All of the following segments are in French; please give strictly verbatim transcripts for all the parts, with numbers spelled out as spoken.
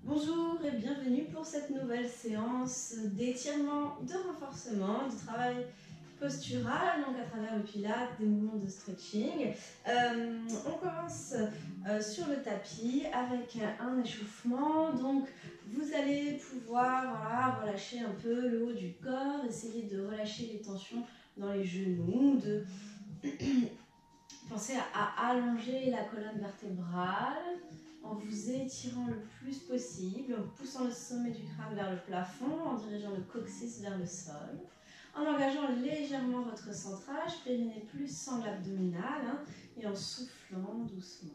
Bonjour et bienvenue pour cette nouvelle séance d'étirement, de renforcement, de travail postural, donc à travers le pilate, des mouvements de stretching. Euh, on commence euh, sur le tapis avec un échauffement, donc vous allez pouvoir voilà, relâcher un peu le haut du corps, essayer de relâcher les tensions dans les genoux, de penser à, à allonger la colonne vertébrale, en vous étirant le plus possible, en poussant le sommet du crâne vers le plafond, en dirigeant le coccyx vers le sol, en engageant légèrement votre centrage, périnée plus sangle abdominale, hein, et en soufflant doucement.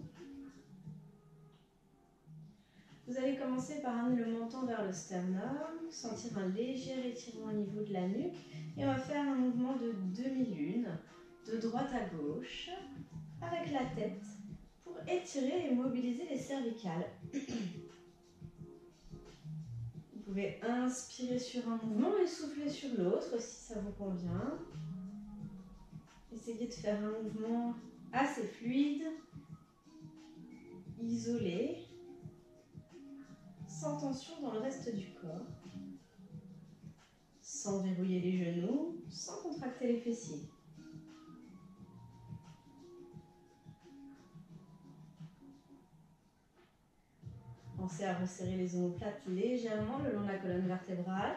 Vous allez commencer par amener le menton vers le sternum, sentir un léger étirement au niveau de la nuque, et on va faire un mouvement de demi-lune, de droite à gauche, avec la tête, pour étirer et mobiliser les cervicales. Vous pouvez inspirer sur un mouvement et souffler sur l'autre si ça vous convient. Essayez de faire un mouvement assez fluide, isolé, sans tension dans le reste du corps, sans verrouiller les genoux, sans contracter les fessiers. Pensez à resserrer les omoplates légèrement le long de la colonne vertébrale.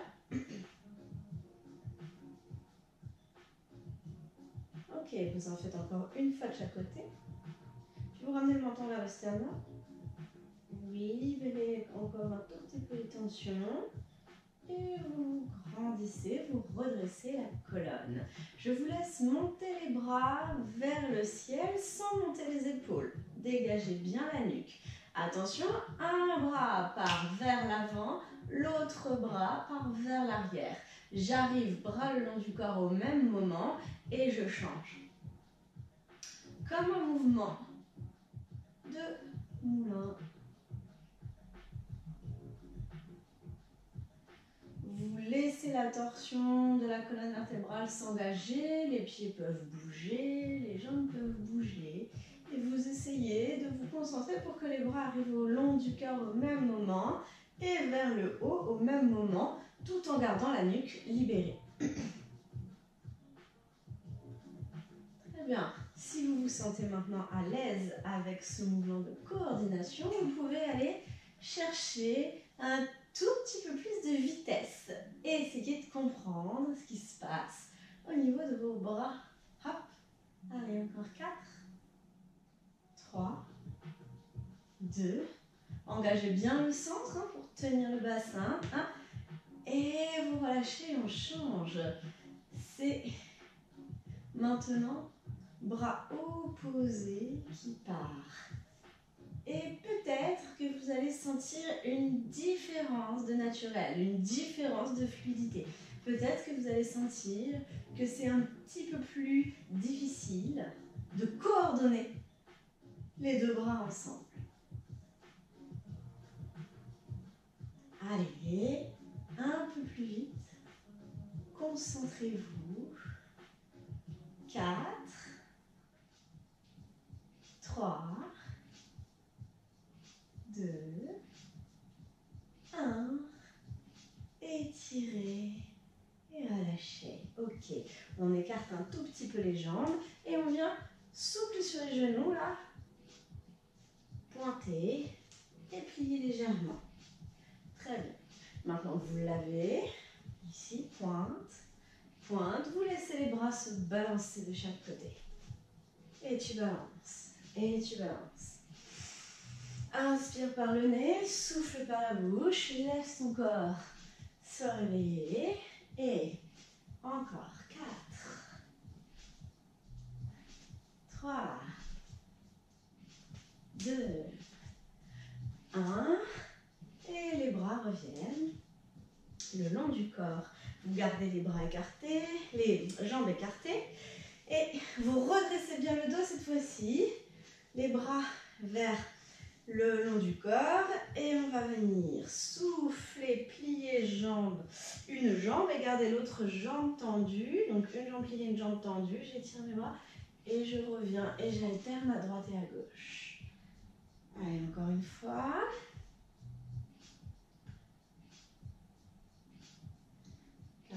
Ok, vous en faites encore une fois de chaque côté. Puis vous ramenez le menton vers le sternum. Oui, libérez encore un tout petit peu les tensions. Et vous grandissez, vous redressez la colonne. Je vous laisse monter les bras vers le ciel sans monter les épaules. Dégagez bien la nuque. Attention, un bras part vers l'avant, l'autre bras part vers l'arrière. J'arrive bras le long du corps au même moment et je change. Comme un mouvement de moulin. Vous laissez la torsion de la colonne vertébrale s'engager, les pieds peuvent bouger, les jambes peuvent bouger. Et vous essayez de vous concentrer pour que les bras arrivent au long du cœur au même moment et vers le haut au même moment, tout en gardant la nuque libérée. Très bien. Si vous vous sentez maintenant à l'aise avec ce mouvement de coordination, vous pouvez aller chercher un tout petit peu plus de vitesse et essayer de comprendre ce qui se passe au niveau de vos bras. Hop. Allez, encore quatre, trois, deux. Engagez bien le centre hein, pour tenir le bassin. Hein, et vous relâchez, on change. C'est maintenant bras opposés qui part. Et peut-être que vous allez sentir une différence de naturel, une différence de fluidité. Peut-être que vous allez sentir que c'est un petit peu plus difficile de coordonner les deux bras ensemble. Allez, un peu plus vite. Concentrez-vous. quatre, trois, deux, un. Étirez et relâchez. Ok, on écarte un tout petit peu les jambes et on vient souple sur les genoux là. Pointez et pliez légèrement. Très bien. Maintenant vous lavez. Ici, pointe, pointe. Vous laissez les bras se balancer de chaque côté. Et tu balances. Et tu balances. Inspire par le nez, souffle par la bouche, laisse ton corps se réveiller. Et encore quatre, trois, deux, un. Et les bras reviennent le long du corps. Vous gardez les bras écartés, les jambes écartées. Et vous redressez bien le dos cette fois-ci. Les bras vers le long du corps. Et on va venir souffler, plier jambe, une jambe et garder l'autre jambe tendue. Donc une jambe pliée, une jambe tendue. J'étire mes bras et je reviens et j'alterne à droite et à gauche. Allez, encore une fois.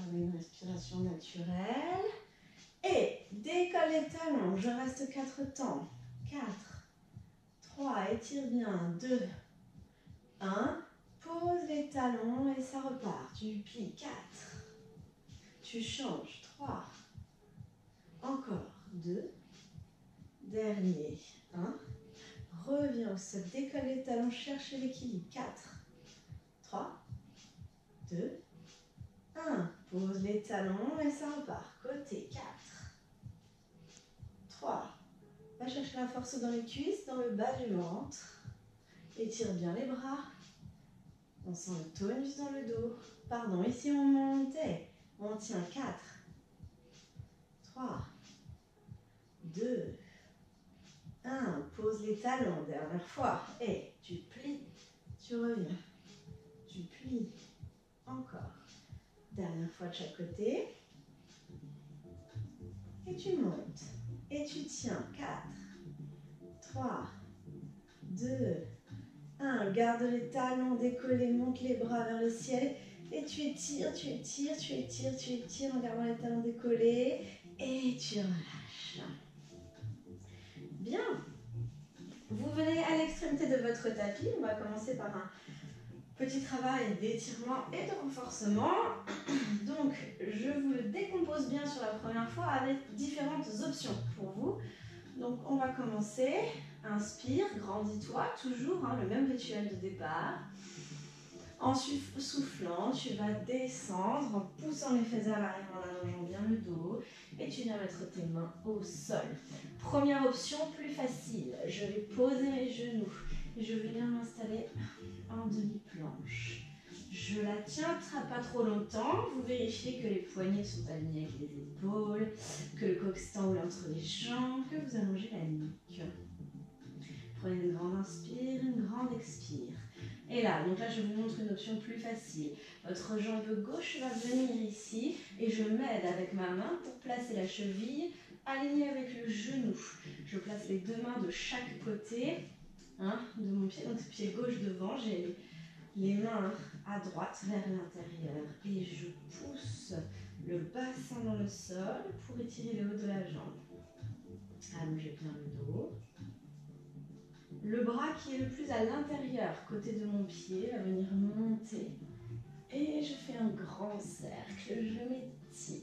Gardez une respiration naturelle. Et décolle les talons. Je reste quatre temps. quatre, trois, étire bien. deux, un. Pose les talons et ça repart. Tu plies. quatre. Tu changes. trois. Encore. deux. Dernier. un. Reviens au sol. Décolle les talons. Cherche l'équilibre. quatre. trois. deux. un. Pose les talons et ça repart. Côté. quatre. trois. Va chercher la force dans les cuisses, dans le bas du ventre. Étire bien les bras. On sent le tonus dans le dos. Pardon, ici on montait. On tient. quatre. trois. deux. un. Pose les talons. Dernière fois. Et tu plies. Tu reviens. Tu plies. Encore. Dernière fois de chaque côté. Et tu montes. Et tu tiens. quatre. trois. deux. un. Garde les talons décollés. Monte les bras vers le ciel. Et tu étires, tu étires, tu étires, tu étires en gardant les talons décollés. Et tu relâches. Bien. Vous venez à l'extrémité de votre tapis. On va commencer par un petit travail d'étirement et de renforcement. Donc, je vous le décompose bien sur la première fois avec différentes options pour vous. Donc, on va commencer. Inspire, grandis-toi, toujours hein, le même rituel de départ. En soufflant, tu vas descendre en poussant les fesses à l'arrière, en allongeant bien le dos. Et tu viens mettre tes mains au sol. Première option, plus facile. Je vais poser mes genoux. Et je vais bien m'installer en demi-planche. Je la tiens pas trop longtemps. Vous vérifiez que les poignets sont alignés avec les épaules, que le coq s'enroule entre les jambes, que vous allongez la nuque. Prenez une grande inspire, une grande expire. Et là, donc là je vous montre une option plus facile. Votre jambe gauche va venir ici et je m'aide avec ma main pour placer la cheville alignée avec le genou. Je place les deux mains de chaque côté hein, de mon pied, donc pied gauche devant. J'ai les, les mains à droite vers l'intérieur et je pousse le bassin dans le sol pour étirer le haut de la jambe. Allongez bien le dos. Le bras qui est le plus à l'intérieur, côté de mon pied, va venir monter. Et je fais un grand cercle, je m'étire.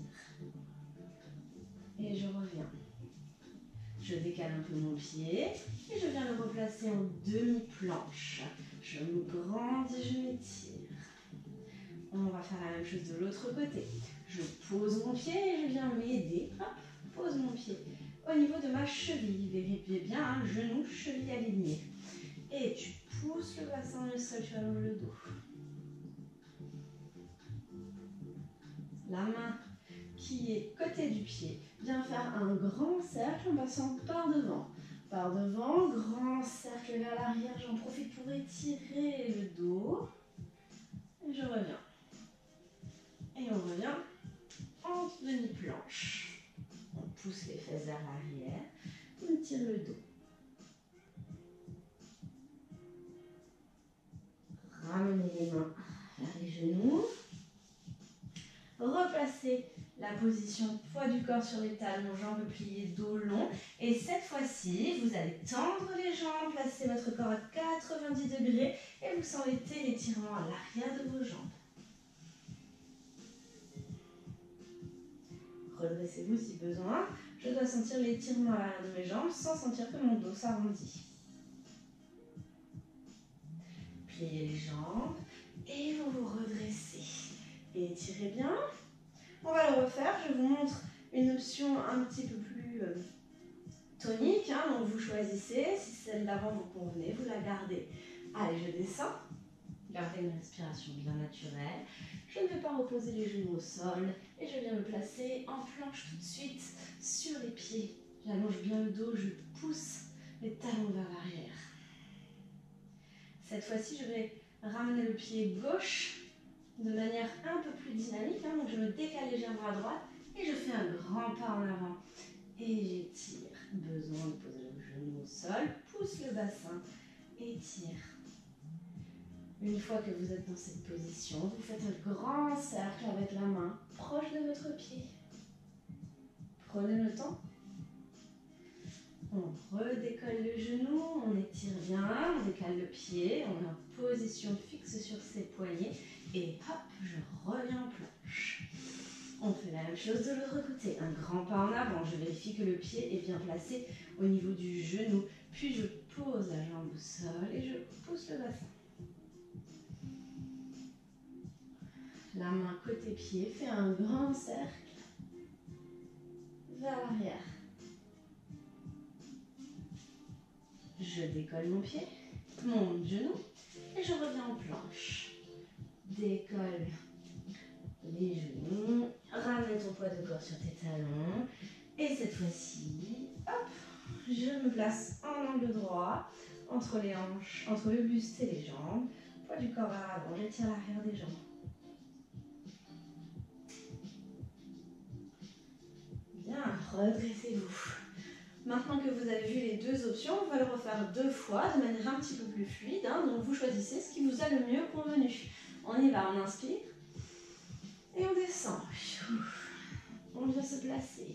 Et je reviens. Je décale un peu mon pied et je viens le replacer en demi-planche. Je me grandis, je m'étire. On va faire la même chose de l'autre côté. Je pose mon pied et je viens m'aider. Hop, pose mon pied au niveau de ma cheville. Vérifiez bien, hein, genou, cheville alignée. Et tu pousses le bassin dans le sol, tu allonges le dos. La main qui est côté du pied vient faire un grand cercle en passant par devant. Par devant, grand cercle vers l'arrière. J'en profite pour étirer le dos. Et je reviens. Et on revient en demi-planche. On pousse les fesses vers l'arrière. On tire le dos. Ramenez les mains vers les genoux. Replacez la position poids du corps sur les talons, jambes pliées, dos long. Et cette fois-ci, vous allez tendre les jambes, placer votre corps à quatre-vingt-dix degrés et vous sentez l'étirement à l'arrière de vos jambes. Redressez-vous si besoin. Je dois sentir l'étirement à l'arrière de mes jambes sans sentir que mon dos s'arrondit. Pliez les jambes et vous vous redressez. Et étirez bien. On va le refaire. Je vous montre une option un petit peu plus euh, tonique. Hein, donc vous choisissez. Si celle d'avant vous convenait, vous la gardez. Allez, je descends. Gardez une respiration bien naturelle. Je ne vais pas reposer les genoux au sol. Et je viens me placer en planche tout de suite sur les pieds. J'allonge bien le dos. Je pousse les talons vers l'arrière. Cette fois-ci, je vais ramener le pied gauche de manière un peu plus dynamique. Hein, donc je me décale légèrement à droite et je fais un grand pas en avant. Et j'étire. Besoin de poser le genou au sol. Pousse le bassin. Étire. Une fois que vous êtes dans cette position, vous faites un grand cercle avec la main proche de votre pied. Prenez le temps. On redécolle le genou, on étire bien, on décale le pied, on est en position fixe sur ses poignets et hop, je reviens en planche. On fait la même chose de l'autre côté, un grand pas en avant, je vérifie que le pied est bien placé au niveau du genou, puis je pose la jambe au sol et je pousse le bassin. La main côté pied fait un grand cercle vers l'arrière. Je décolle mon pied, mon genou et je reviens en planche. Décolle les genoux, ramène ton poids de corps sur tes talons et cette fois-ci, hop, je me place en angle droit entre les hanches, entre le buste et les jambes. Poids du corps vers l'avant, j'étire l'arrière des jambes. Bien, redressez-vous. Maintenant que vous avez vu les deux options, on va le refaire deux fois de manière un petit peu plus fluide. Hein, donc vous choisissez ce qui vous a le mieux convenu. On y va, on inspire et on descend. On vient se placer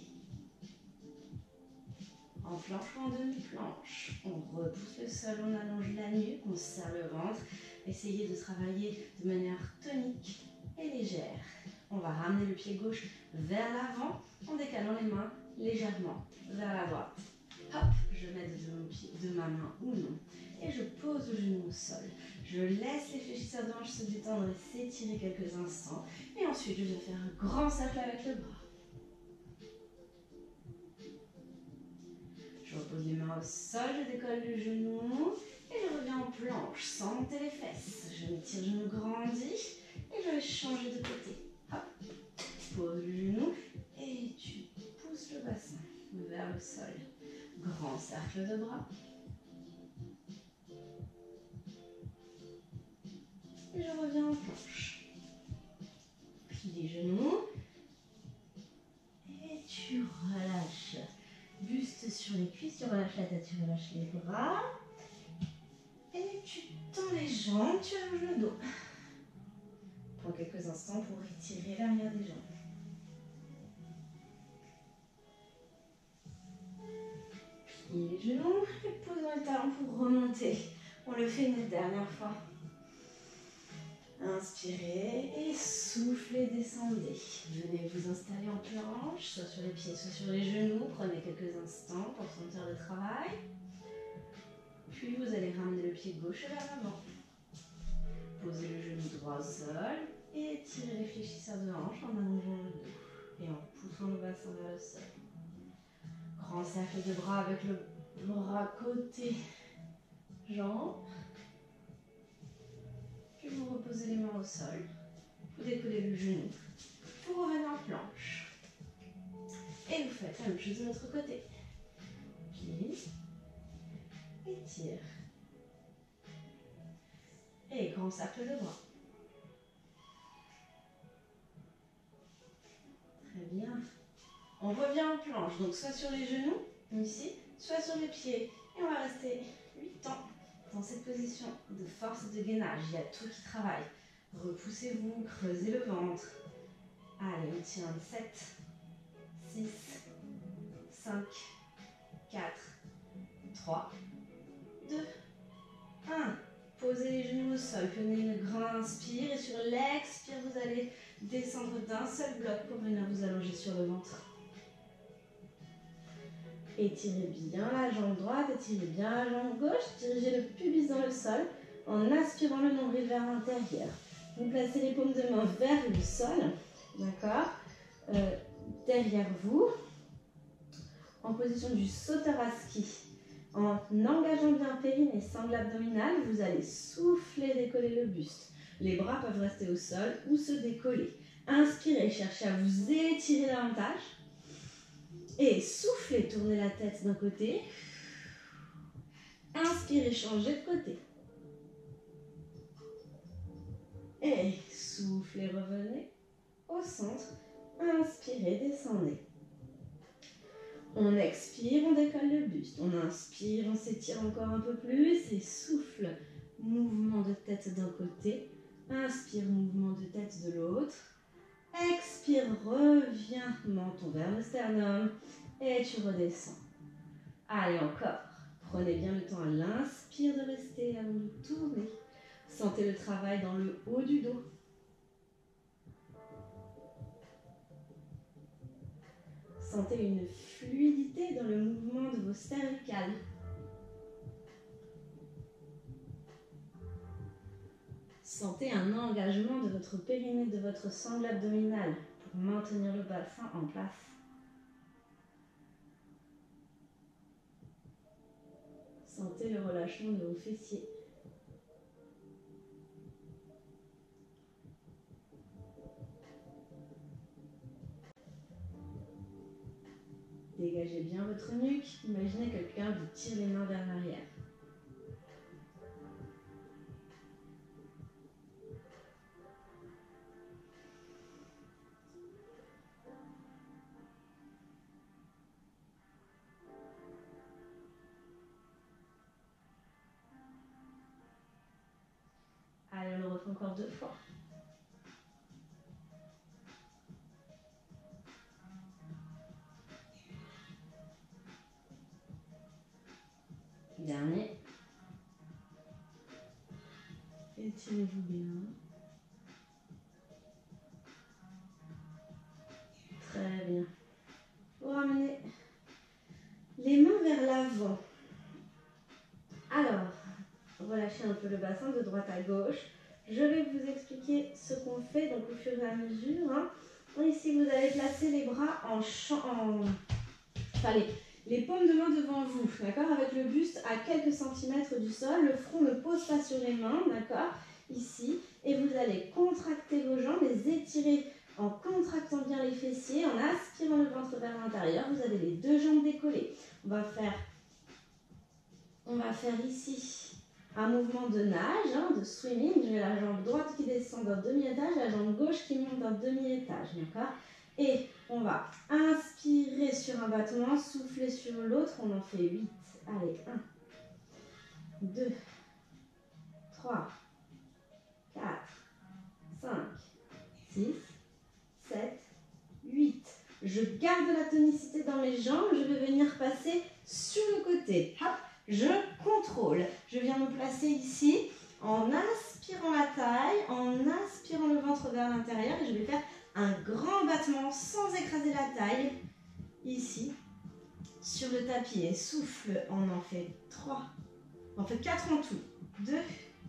en planche ou en demi-planche. On repousse le sol, on allonge la nuque, on serre le ventre. Essayez de travailler de manière tonique et légère. On va ramener le pied gauche vers l'avant en décalant les mains légèrement vers la droite. Hop, je mets de, mon pied, de ma main ou non. Et je pose le genou au sol. Je laisse les fléchisseurs de hanches se détendre et s'étirer quelques instants. Et ensuite, je vais faire un grand cercle avec le bras. Je repose les mains au sol, je décolle le genou. Et je reviens en planche sans monter les fesses. Je m'étire, je me grandis. Et je vais changer de côté. Hop, pose le genou. Et tu pousses le bassin vers le sol. Grand cercle de bras. Et je reviens en planche. Plie les genoux. Et tu relâches. Buste sur les cuisses, tu relâches la tête, tu relâches les bras. Et tu tends les jambes, tu allonges le dos. Prends quelques instants pour étirer l'arrière des jambes. Plie les genoux et posons les talons pour remonter. On le fait une dernière fois. Inspirez et soufflez, descendez. Venez vous installer en planche, soit sur les pieds, soit sur les genoux. Prenez quelques instants pour sentir le travail. Puis vous allez ramener le pied gauche vers l'avant. Posez le genou droit au sol et étirez les fléchisseurs de hanche en allongeant le dos et en poussant le bassin vers le sol. Grand cercle de bras avec le bras côté jambe. Puis vous reposez les mains au sol. Vous décollez le genou. Vous revenez en planche. Et vous faites la même chose de l'autre côté. Plie. Étire. Et grand cercle de bras. Très bien. On revient en planche. Donc soit sur les genoux, ici, soit sur les pieds. Et on va rester huit ans dans cette position de force et de gainage. Il y a tout qui travaille. Repoussez-vous, creusez le ventre. Allez, on tient sept, six, cinq, quatre, trois, deux, un. Posez les genoux au sol, prenez une grande inspire et sur l'expire, vous allez descendre d'un seul bloc pour venir vous allonger sur le ventre. Étirez bien la jambe droite, étirez bien la jambe gauche, dirigez le pubis dans le sol en aspirant le nombril vers l'intérieur. Vous placez les paumes de main vers le sol, d'accord, euh, derrière vous, en position du sauteur à ski. En engageant bien périnée et sangle abdominal, vous allez souffler, décoller le buste. Les bras peuvent rester au sol ou se décoller. Inspirez, cherchez à vous étirer davantage. Et soufflez, tournez la tête d'un côté. Inspirez, changez de côté. Et soufflez, revenez au centre. Inspirez, descendez. On expire, on décolle le buste. On inspire, on s'étire encore un peu plus et souffle. mouvement de tête d'un côté. Inspire, mouvement de tête de l'autre. Expire, reviens, menton vers le sternum. Et tu redescends. Allez, encore. Prenez bien le temps à l'inspire de rester avant de tourner. Sentez le travail dans le haut du dos. Sentez une fluidité dans le mouvement de vos cervicales. Sentez un engagement de votre périnée, de votre sangle abdominale pour maintenir le bassin en place. Sentez le relâchement de vos fessiers. Dégagez bien votre nuque. Imaginez que quelqu'un vous tire les mains vers l'arrière. Allez, on le refait encore deux fois. Dernier. Étirez-vous bien. Très bien. Vous ramenez les mains vers l'avant. Alors, relâchez un peu le bassin de droite à gauche. Je vais vous expliquer ce qu'on fait donc au fur et à mesure. Hein. Ici, vous allez placer les bras en... en... Enfin, les, les paumes de main devant vous, d'accord, avec le buste à quelques centimètres du sol. Le front ne pose pas sur les mains, d'accord, ici. Et vous allez contracter vos jambes, les étirer en contractant bien les fessiers, en aspirant le ventre vers l'intérieur. Vous avez les deux jambes décollées. On va faire, on va faire ici un mouvement de nage, hein, de swimming. J'ai la jambe droite qui descend d'un demi-étage, la jambe gauche qui monte d'un demi-étage, d'accord. Et on va inspirer sur un battement, souffler sur l'autre. On en fait huit. Allez, un, deux, trois, quatre, cinq, six, sept, huit. Je garde la tonicité dans mes jambes. Je vais venir passer sur le côté. Hop, je contrôle. Je viens me placer ici en inspirant la taille, en inspirant le ventre vers l'intérieur. Et je vais faire un grand battement sans écraser la taille. Ici, sur le tapis. Et souffle, on en fait trois. On en fait quatre en tout. deux,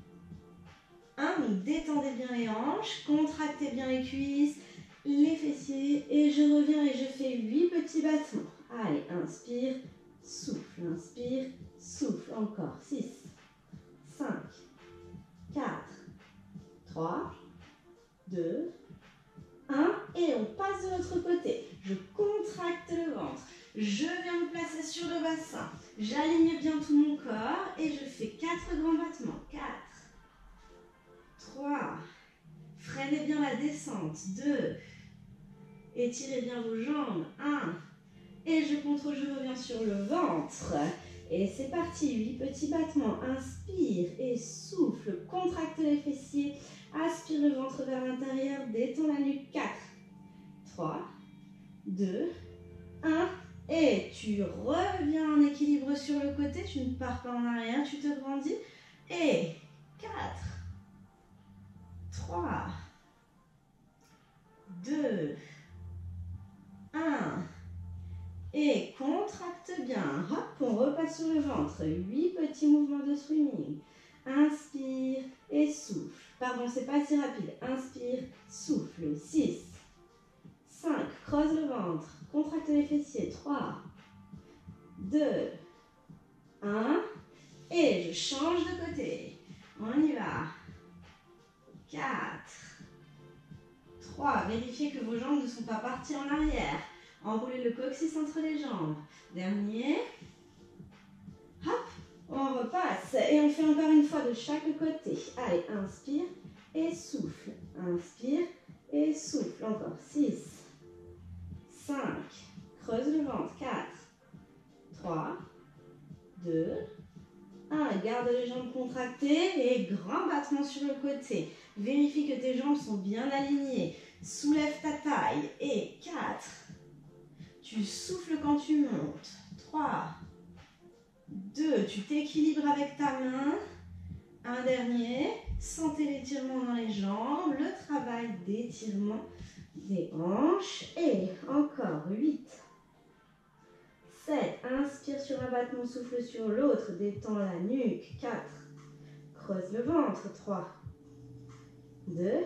un. Donc détendez bien les hanches, contractez bien les cuisses, les fessiers. Et je reviens et je fais huit petits battements. Allez, inspire, souffle, inspire, souffle. Encore. six, cinq, quatre, trois, deux, un. Et on passe de l'autre côté. Je contracte le ventre. Je viens me placer sur le bassin. J'aligne bien tout mon corps et je fais quatre grands battements. quatre, trois, freinez bien la descente. deux, étirez bien vos jambes. un, et je contrôle, je reviens sur le ventre. Et c'est parti, huit petits battements. Inspire et souffle, contracte les fessiers. Aspire le ventre vers l'intérieur, détends la nuque. quatre, trois, deux, un. Et tu reviens en équilibre sur le côté. Tu ne pars pas en arrière, tu te grandis. Et quatre, trois, deux, un. Et contracte bien. Hop, on repasse sur le ventre. huit petits mouvements de swimming. Inspire et souffle. Pardon, c'est pas assez rapide. Inspire, souffle. six, cinq, creuse le ventre. Contracte les fessiers. trois, deux, un. Et je change de côté. On y va. quatre, trois. Vérifiez que vos jambes ne sont pas parties en arrière. Enroulez le coccyx entre les jambes. Dernier. Hop, on repasse. Et on fait encore une fois de chaque côté. Allez, inspire et souffle. Inspire et souffle. Encore. six, cinq. Creuse le ventre. quatre, trois, deux, un. un, garde les jambes contractées et grand battement sur le côté. Vérifie que tes jambes sont bien alignées. Soulève ta taille. Et quatre. Tu souffles quand tu montes. trois. deux. Tu t'équilibres avec ta main. Un dernier. Sentez l'étirement dans les jambes. Le travail d'étirement des hanches. Et encore huit. sept. Inspire sur un battement, souffle sur l'autre. Détends la nuque. quatre. Creuse le ventre. trois. deux.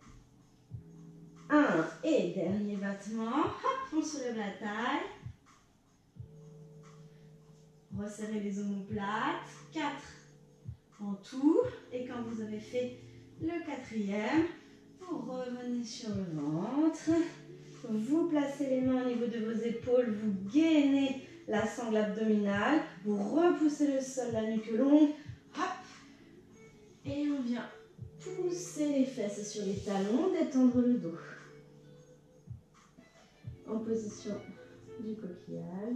un. Et dernier battement. Hop, on soulève la taille. Resserrez les omoplates. quatre en tout. Et quand vous avez fait le quatrième, vous revenez sur le ventre. Vous placez les mains au niveau de vos épaules. Vous gainez la sangle abdominale. Vous repoussez le sol, la nuque longue. Hop. Et on vient pousser les fesses sur les talons, détendre le dos. En position du coquillage.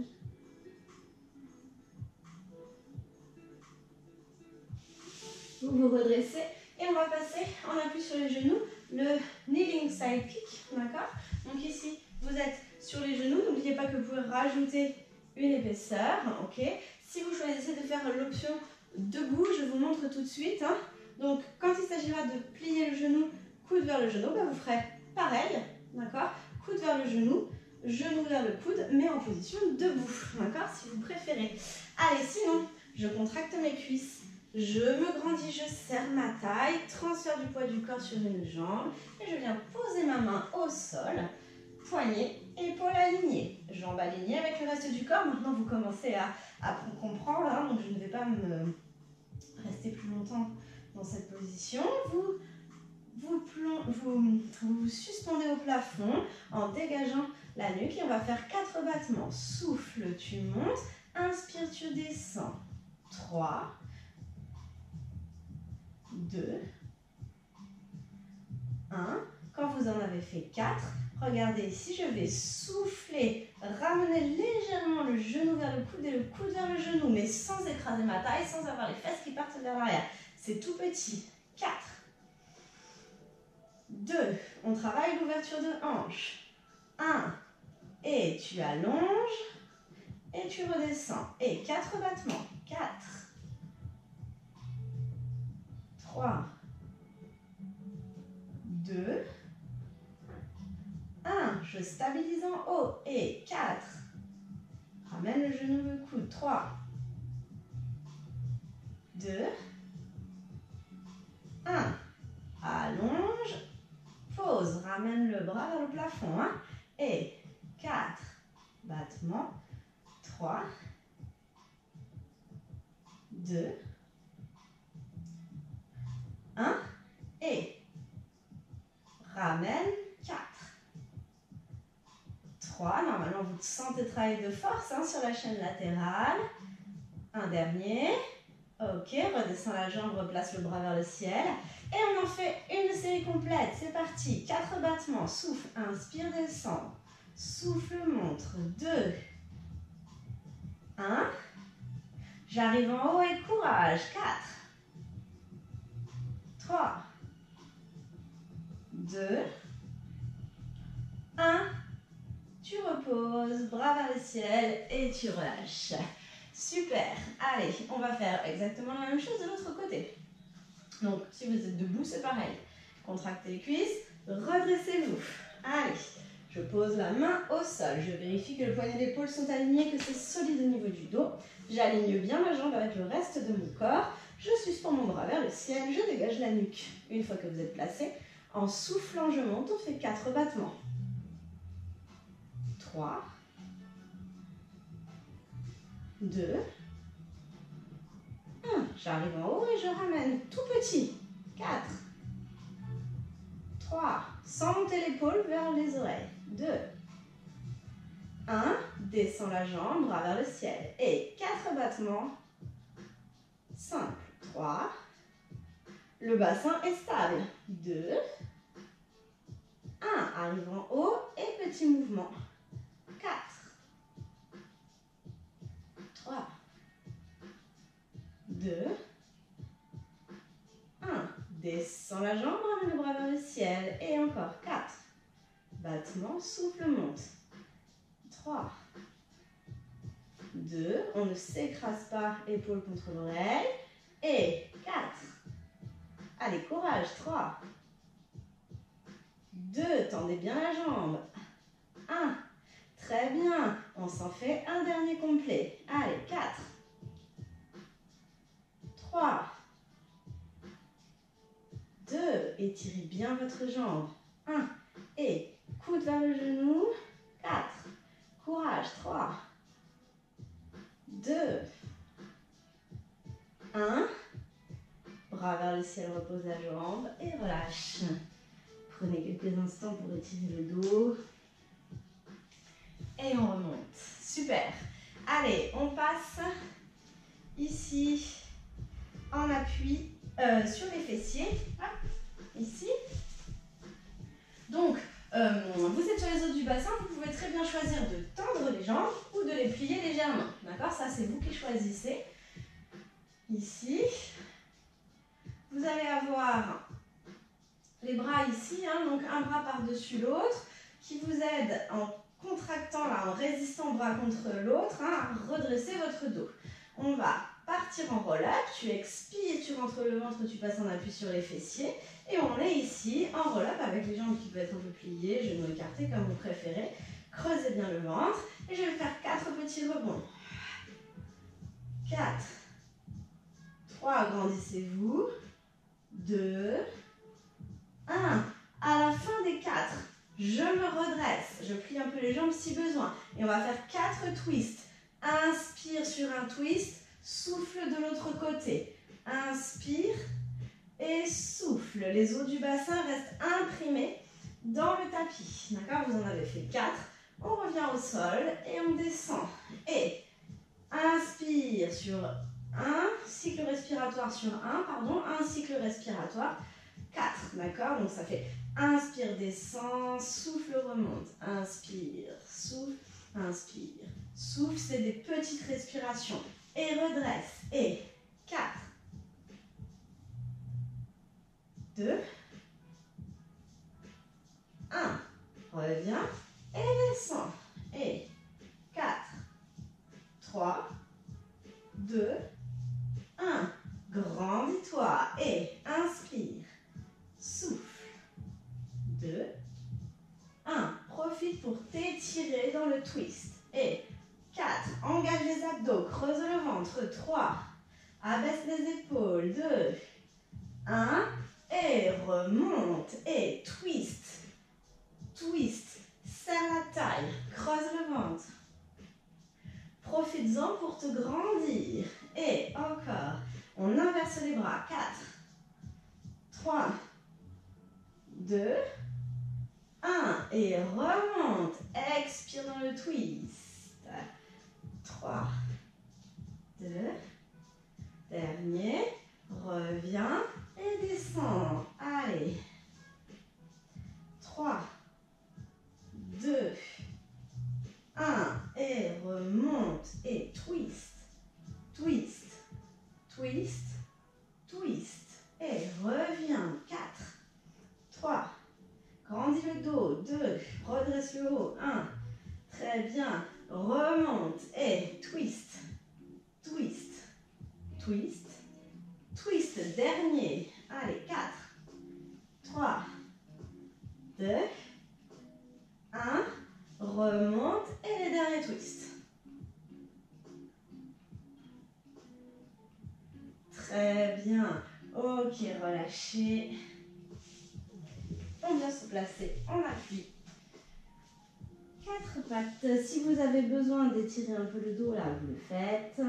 Vous vous redressez et on va passer en appui sur les genoux, le kneeling side kick, d'accord? Donc ici, vous êtes sur les genoux, n'oubliez pas que vous pouvez rajouter une épaisseur, ok? Si vous choisissez de faire l'option debout, je vous montre tout de suite, hein. Donc quand il s'agira de plier le genou, coude vers le genou, ben vous ferez pareil, d'accord? Coude vers le genou, genou vers le coude, mais en position debout, d'accord? Si vous préférez. Allez, sinon, je contracte mes cuisses. Je me grandis, je serre ma taille, transfert du poids du corps sur une jambe et je viens poser ma main au sol, poignet, épaule alignée, jambes alignées avec le reste du corps. Maintenant, vous commencez à, à comprendre, hein, donc je ne vais pas me rester plus longtemps dans cette position. Vous vous, plon, vous vous suspendez au plafond en dégageant la nuque et on va faire quatre battements. Souffle, tu montes, inspire, tu descends. trois. deux, un. Quand vous en avez fait quatre, regardez ici, je vais souffler, ramener légèrement le genou vers le coude et le coude vers le genou, mais sans écraser ma taille, sans avoir les fesses qui partent vers l'arrière. C'est tout petit. quatre, deux. On travaille l'ouverture de hanche. un. Et tu allonges et tu redescends. Et quatre battements. quatre. trois, deux, un. Je stabilise en haut. Et quatre. Ramène le genou, le coude. trois, deux, un. Allonge. Pause. Ramène le bras vers le plafond. Hein. Et quatre. Battements. trois, deux, un. Et ramène. quatre. trois. Normalement, vous sentez travailler de force hein, sur la chaîne latérale. Un dernier. Ok, redescend la jambe, replace le bras vers le ciel. Et on en fait une série complète. C'est parti. quatre battements. Souffle, inspire, descend. Souffle, montre. deux. un. J'arrive en haut et courage. quatre. trois. deux. un. Tu reposes, bras vers le ciel et tu relâches. Super. Allez, on va faire exactement la même chose de l'autre côté. Donc, si vous êtes debout, c'est pareil. Contractez les cuisses, redressez-vous. Allez, je pose la main au sol. Je vérifie que le poignet d'épaule sont alignés, que c'est solide au niveau du dos. J'aligne bien ma jambe avec le reste de mon corps. Je suspends mon bras vers le ciel, je dégage la nuque. Une fois que vous êtes placé, en soufflant, je monte. On fait quatre battements. trois, deux, un. J'arrive en haut et je ramène tout petit. quatre, trois, sans monter l'épaule vers les oreilles. deux, un. Descends la jambe, bras vers le ciel. Et quatre battements. cinq, trois. Le bassin est stable. deux, un. Arrive en haut et petit mouvement. quatre, trois, deux, un. Descends la jambe, ramène le bras vers le ciel. Et encore, quatre. Battement, souffle, monte. trois, deux, on ne s'écrase pas, épaule contre l'oreille. Et quatre. Allez, courage, trois, deux, tendez bien la jambe. un, très bien, on s'en fait un dernier complet. Allez, quatre, trois, deux, étirez bien votre jambe. un, et coude vers le genou. quatre, courage, trois, deux, un. Bras vers le ciel, repose la jambe et relâche. Prenez quelques instants pour étirer le dos. Et on remonte. Super. Allez, on passe ici en appui euh, sur les fessiers. Hop, ici. Donc, euh, vous êtes sur les os du bassin, vous pouvez très bien choisir de tendre les jambes ou de les plier légèrement. D'accord? Ça, c'est vous qui choisissez. Ici. Vous allez avoir les bras ici, hein, donc un bras par-dessus l'autre, qui vous aide en contractant, là, en résistant bras contre l'autre, hein, à redresser votre dos. On va partir en roll-up, tu expires, tu rentres le ventre, tu passes en appui sur les fessiers, et on est ici en roll-up avec les jambes qui peuvent être un peu pliées, genoux écartés comme vous préférez. Creusez bien le ventre, et je vais faire quatre petits rebonds. quatre, trois, agrandissez-vous. deux, un. À la fin des quatre, je me redresse. Je plie un peu les jambes si besoin. Et on va faire quatre twists. Inspire sur un twist, souffle de l'autre côté. Inspire et souffle. Les os du bassin restent imprimés dans le tapis. D'accord? Vous en avez fait quatre. On revient au sol et on descend. Et inspire sur un cycle respiratoire sur un, pardon, un cycle respiratoire, quatre, d'accord? Donc ça fait inspire, descend, souffle, remonte, inspire, souffle, inspire, souffle, c'est des petites respirations. Et redresse, et quatre, deux, un, reviens, et descend, et quatre, trois, deux, un, grandis-toi et inspire, souffle, deux, un, profite pour t'étirer dans le twist et quatre, engage les abdos, creuse le ventre, trois, abaisse les épaules, deux, un, et remonte et twist, twist, serre la taille, creuse le ventre. Profites-en pour te grandir. Et encore. On inverse les bras. quatre, trois, deux, un. Et remonte. Expire dans le twist. trois, deux, dernier. Reviens et descends. Allez. trois, deux, un, et remonte, et twist, twist, twist, twist, et reviens, quatre, trois, grandis le dos, deux, redresse le haut, un, très bien, remonte, et twist, twist, twist, twist, dernier, allez, quatre, trois, deux, un, remonte et les derniers twists. Très bien. Ok, relâchez. On vient se placer en appui. Quatre pattes. Si vous avez besoin d'étirer un peu le dos, là, vous le faites.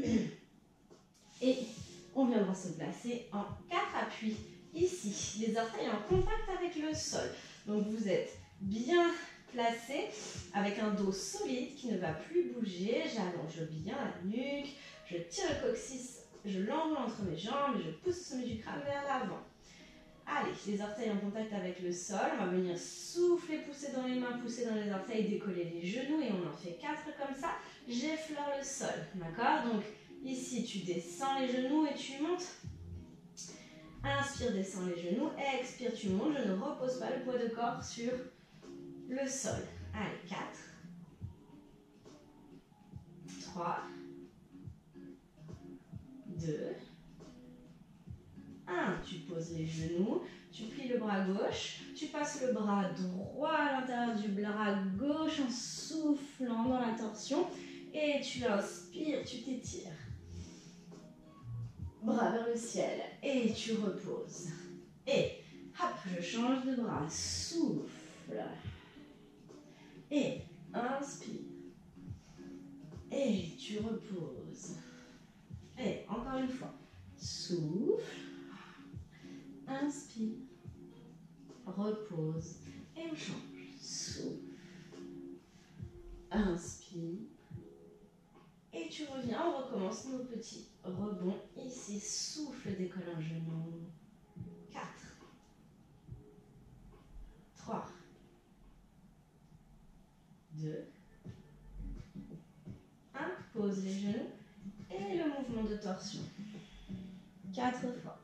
Et on viendra se placer en quatre appuis. Ici, les orteils en contact avec le sol. Donc, vous êtes bien placé avec un dos solide qui ne va plus bouger. J'allonge bien la nuque, je tire le coccyx, je l'enroule entre mes jambes et je pousse le sommet du crâne vers l'avant. Allez, les orteils en contact avec le sol. On va venir souffler, pousser dans les mains, pousser dans les orteils, décoller les genoux et on en fait quatre comme ça. J'effleure le sol, d'accord? Donc Ici, tu descends les genoux et tu montes. Inspire, descends les genoux. Expire, tu montes. Je ne repose pas le poids de corps sur le sol. Allez, quatre, trois, deux, un. Tu poses les genoux. Tu plies le bras gauche. Tu passes le bras droit à l'intérieur du bras gauche en soufflant dans la torsion. Et tu inspires, tu t'étires. Bras vers le ciel. Et tu reposes. Et hop, je change de bras. Souffle. Et inspire. Et tu reposes. Et encore une fois. Souffle. Inspire. Repose. Et on change. Souffle. Inspire. Et tu reviens, on recommence nos petits rebonds. Ici, souffle, décolle un genou. quatre, trois, deux, un. Pose les genoux. Et le mouvement de torsion. quatre fois.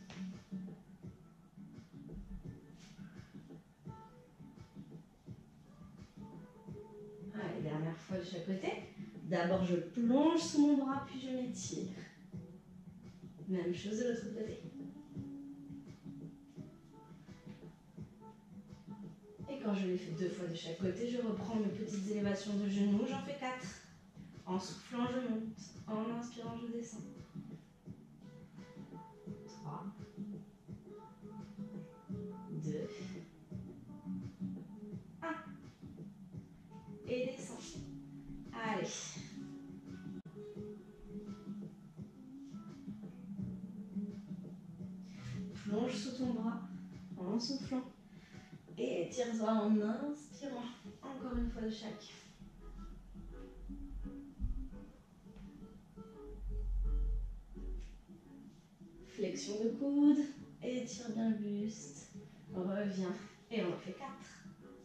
Allez, dernière fois de chaque côté. D'abord, je plonge sous mon bras, puis je m'étire. Même chose de l'autre côté. Et quand je l'ai fait deux fois de chaque côté, je reprends mes petites élévations de genoux. J'en fais quatre. En soufflant, je monte. En inspirant, je descends. trois, deux, un. Et descends. Allez. Plonge sous ton bras en soufflant. Et étire-toi en inspirant. Encore une fois de chaque. Flexion de coude. Étire bien le buste. Reviens. Et on en fait quatre.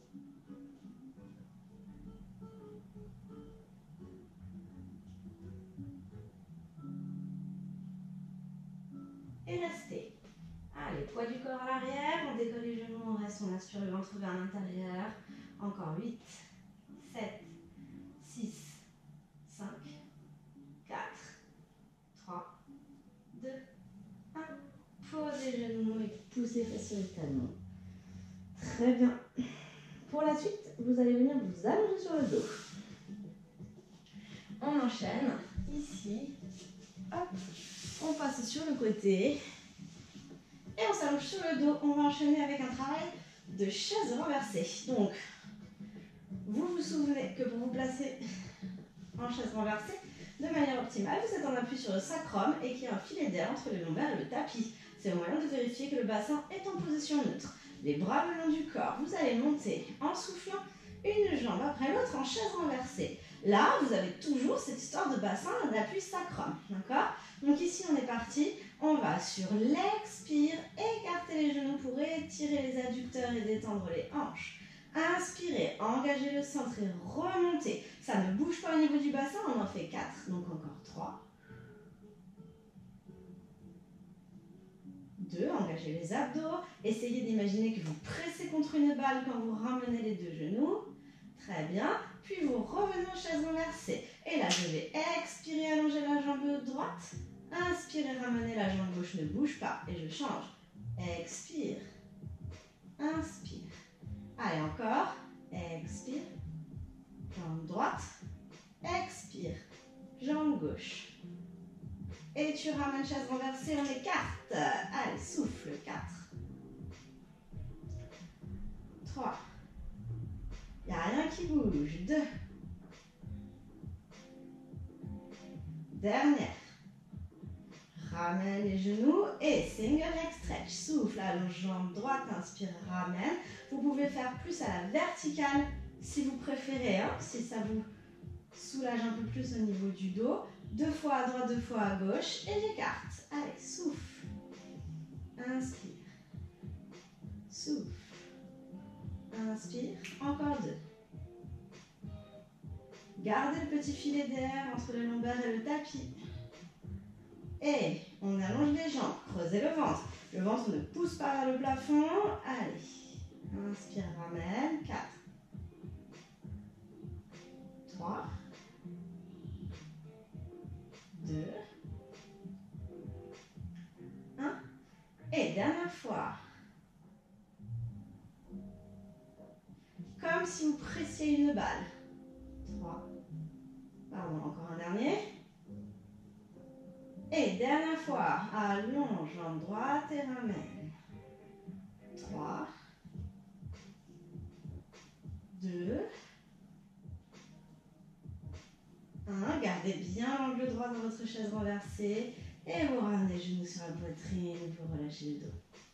Et restez. Allez, poids du corps à l'arrière, on décolle les genoux, on reste, on aspire le ventre vers l'intérieur. Encore huit, sept, six, cinq, quatre, trois, deux, un. Posez les genoux et poussez face sur les talons. Très bien. Pour la suite, vous allez venir vous allonger sur le dos. On enchaîne. Ici, hop, on passe sur le côté. Et on s'allonge sur le dos. On va enchaîner avec un travail de chaise renversée. Donc, vous vous souvenez que pour vous placer en chaise renversée, de manière optimale, vous êtes en appui sur le sacrum et qu'il y a un filet d'air entre les lombaires et le tapis. C'est un moyen de vérifier que le bassin est en position neutre. Les bras le long du corps. Vous allez monter en soufflant une jambe après l'autre en chaise renversée. Là, vous avez toujours cette histoire de bassin d'appui sacrum. D'accord? Donc ici, on est parti. On va sur l'expire, écarter les genoux pour étirer les adducteurs et détendre les hanches. Inspirez, engagez le centre et remontez. Ça ne bouge pas au niveau du bassin, on en fait quatre. Donc encore trois. deux, engagez les abdos. Essayez d'imaginer que vous pressez contre une balle quand vous ramenez les deux genoux. Très bien. Puis vous revenez en chaise renversée. Et là, je vais expirer, allonger la jambe droite. Inspirez, ramenez la jambe gauche, ne bouge pas. Et je change. Expire. Inspire. Allez, encore. Expire. Jambe droite. Expire. Jambe gauche. Et tu ramènes chaise renversée, on écarte. Allez, souffle. quatre. trois. Il n'y a rien qui bouge. deux. Dernière. Ramène les genoux et single leg stretch. Souffle, allonge jambe droite, inspire, ramène. Vous pouvez faire plus à la verticale si vous préférez, hein, si ça vous soulage un peu plus au niveau du dos. Deux fois à droite, deux fois à gauche et j'écarte. Allez, souffle. Inspire. Souffle. Inspire. Encore deux. Gardez le petit filet d'air entre le lombaire et le tapis. Et on allonge les jambes, creusez le ventre. Le ventre ne pousse pas vers le plafond. Allez, inspire, ramène. quatre, trois, deux, un. Et dernière fois. Comme si vous pressiez une balle. trois. Pardon, encore un dernier. Et dernière fois. Allonge, jambe droite et ramène. trois, deux, un. Gardez bien l'angle droit dans votre chaise renversée. Et vous ramenez les genoux sur la poitrine. Vous relâchez le dos.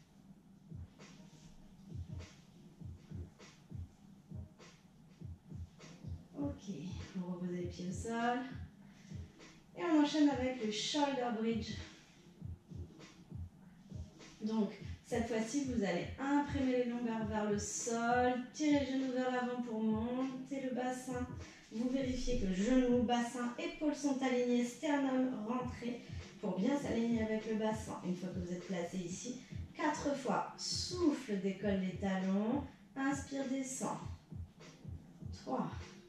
Ok, vous reposez les pieds au sol. Et on enchaîne avec le shoulder bridge. Donc, cette fois-ci, vous allez imprimer les lombaires vers le sol, tirer les genoux vers l'avant pour monter le bassin. Vous vérifiez que genoux, bassin, épaules sont alignés, sternum rentré pour bien s'aligner avec le bassin. Une fois que vous êtes placé ici, quatre fois, souffle, décolle les talons, inspire, descend. trois,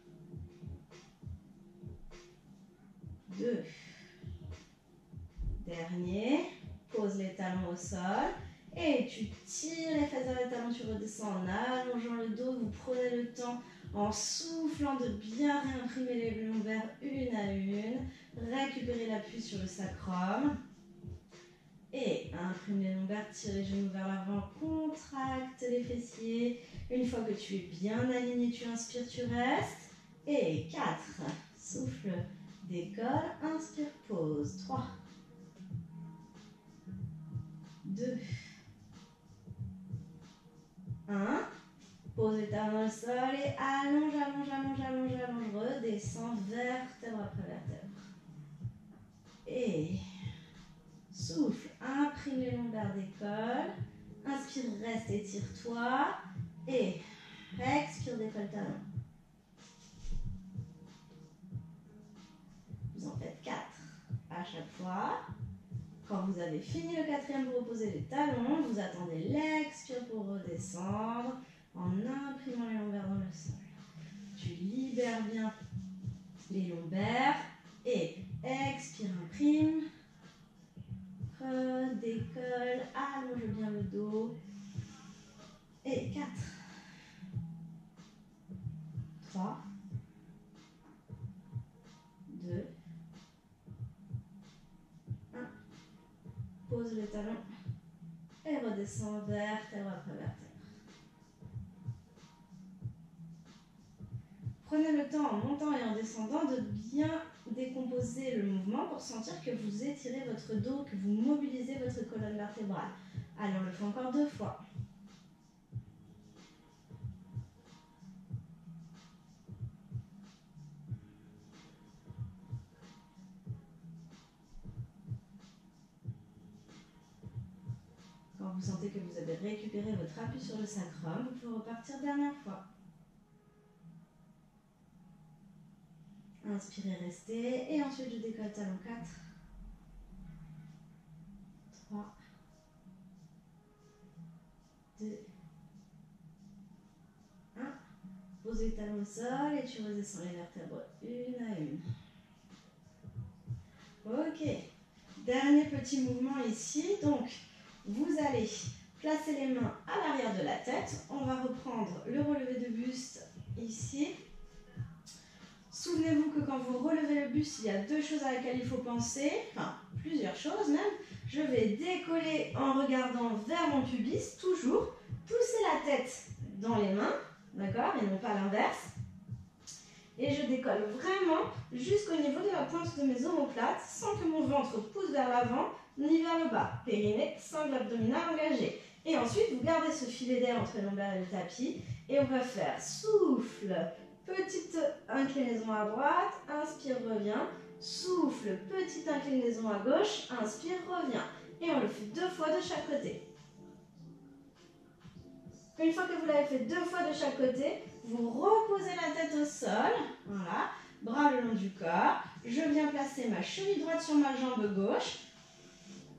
deux, dernier, pose les talons au sol et tu tires les fesses vers les talons, tu redescends en allongeant le dos, vous prenez le temps en soufflant de bien réimprimer les lombaires une à une, récupérer l'appui sur le sacrum et imprime les lombaires, tire les genoux vers l'avant, contracte les fessiers. Une fois que tu es bien aligné, tu inspires, tu restes et quatre, souffle, décolle, inspire, pause. trois, deux, un. Pose les talons au sol et allonge, allonge, allonge, allonge, allonge. Redescends vertèbre après vertèbre. Et souffle, imprime les lombaires, décolle. Inspire, reste, étire-toi. Et expire, décolle talon. Vous en faites quatre à chaque fois. Quand vous avez fini le quatrième, vous reposez les talons. Vous attendez l'expire pour redescendre en imprimant les lombaires dans le sol. Tu libères bien les lombaires et expire, imprime. Redécolle, allonge bien le dos. Et quatre, trois, deux, un. Pose les talons et redescends vertèbre après vertèbre. Prenez le temps en montant et en descendant de bien décomposer le mouvement pour sentir que vous étirez votre dos, que vous mobilisez votre colonne vertébrale. Allez, on le fait encore deux fois. Quand vous sentez que vous avez récupéré votre appui sur le sacrum, vous pouvez repartir dernière fois. Inspirez, restez. Et ensuite, je décolle talon. quatre, trois, deux, un. Posez les talons au sol et tu redescends les vertèbres une à une. Ok. Dernier petit mouvement ici. Donc, vous allez placer les mains à l'arrière de la tête. On va reprendre le relevé de buste ici. Souvenez-vous que quand vous relevez le buste, il y a deux choses à laquelle il faut penser, enfin plusieurs choses même. Je vais décoller en regardant vers mon pubis, toujours pousser la tête dans les mains, d'accord, et non pas l'inverse. Et je décolle vraiment jusqu'au niveau de la pointe de mes omoplates sans que mon ventre pousse vers l'avant ni vers le bas. Périnée, sangle abdominale engagée. Et ensuite, vous gardez ce filet d'air entre les lombaires et le tapis. Et on va faire souffle, petite inclinaison à droite, inspire, reviens. Souffle, petite inclinaison à gauche, inspire, reviens. Et on le fait deux fois de chaque côté. Une fois que vous l'avez fait deux fois de chaque côté, vous reposez la tête au sol, voilà, bras le long du corps. Je viens placer ma cheville droite sur ma jambe gauche.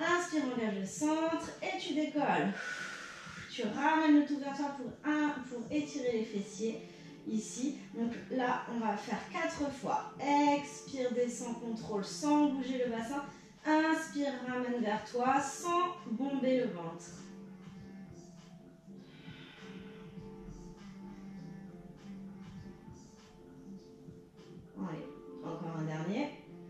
Inspire, engage le centre et tu décolles. Tu ramènes le tout vers toi pour, un, pour étirer les fessiers. Ici, donc là, on va faire quatre fois. Expire, descend, contrôle sans bouger le bassin. Inspire, ramène vers toi sans bomber le ventre. Allez, encore un dernier.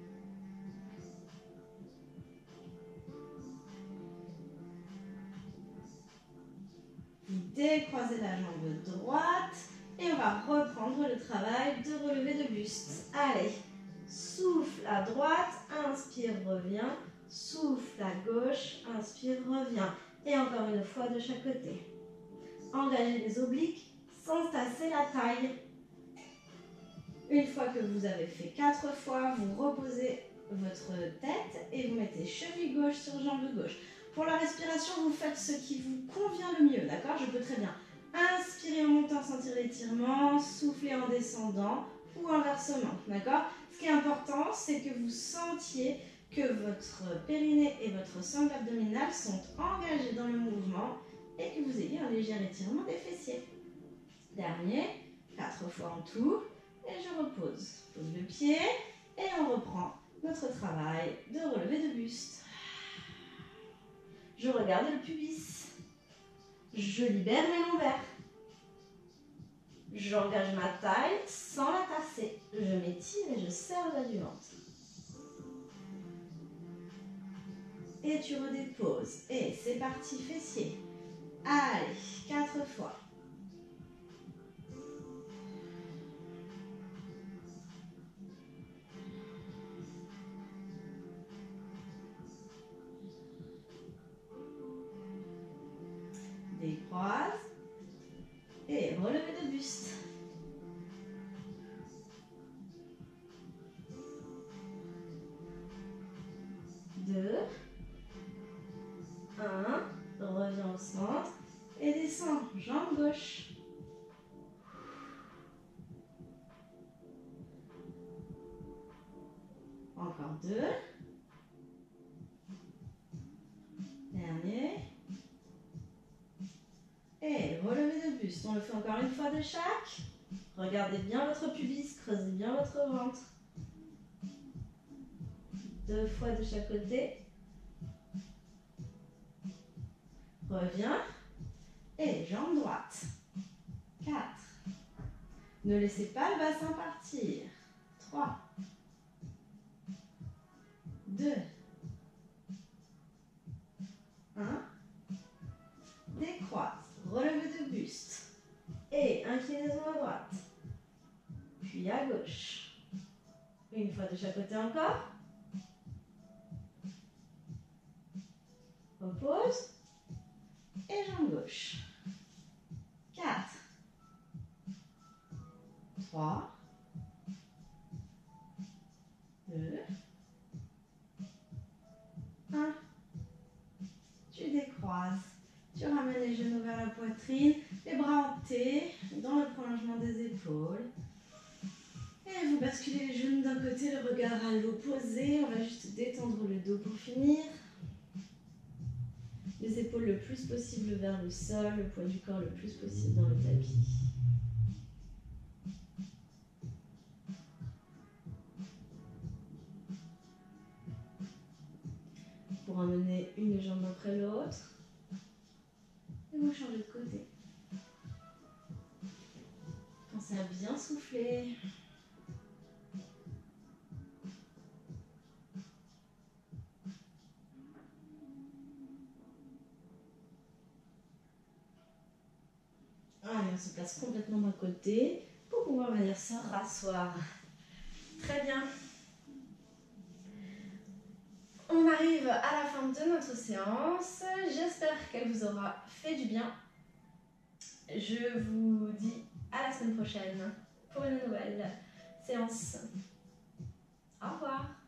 Décroisez la jambe droite et on va reprendre le travail de relevé de buste. Allez, souffle à droite, inspire, reviens. Souffle à gauche, inspire, reviens. Et encore une fois de chaque côté. Engagez les obliques sans tasser la taille. Une fois que vous avez fait quatre fois, vous reposez votre tête et vous mettez cheville gauche sur jambe gauche. Pour la respiration, vous faites ce qui vous convient le mieux, d'accord? Je peux très bien inspirer en montant, sentir l'étirement, souffler en descendant ou inversement, d'accord? Ce qui est important, c'est que vous sentiez que votre périnée et votre sangle abdominale sont engagés dans le mouvement et que vous ayez un léger étirement des fessiers. Dernier, quatre fois en tout, et je repose. Pose le pied et on reprend notre travail de relevé de buste. Je regarde le pubis. Je libère mes lombaires. J'engage ma taille sans la tasser. Je m'étire et je serre le bas du ventre. Et tu redéposes. Et c'est parti, fessier. Allez, quatre fois. Décroise. Et relevé de buste. Deux. Un. Reviens au centre. Et descends. Jambe gauche. Encore deux. Dernier. Et relevé de buste. On le fait encore une fois de chaque. Regardez bien votre pubis, creusez bien votre ventre. Deux fois de chaque côté. Reviens. Et jambe droite. Quatre. Ne laissez pas le bassin partir. Trois. Deux. Un. Décroise. Relevé de buste. Et inclinaison à droite. Puis à gauche. Une fois de chaque côté encore. Repose. Et jambe gauche. quatre. trois. deux. un. Tu décroises. Tu ramènes les genoux vers la poitrine, les bras en T, dans le prolongement des épaules. Et vous basculez les genoux d'un côté, le regard à l'opposé. On va juste détendre le dos pour finir. Les épaules le plus possible vers le sol, le poids du corps le plus possible dans le tapis. Pour emmener une jambe après l'autre. Et vous changez de côté. Pensez à bien souffler. Allez, on se place complètement d'un côté pour pouvoir venir se rasseoir. Très bien. On arrive à la fin de notre séance. J'espère qu'elle vous aura fait du bien. Je vous dis à la semaine prochaine pour une nouvelle séance. Au revoir.